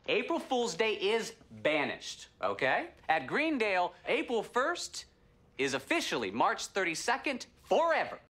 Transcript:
April Fool's Day is banished, okay? At Greendale, April 1st is officially March 32nd forever.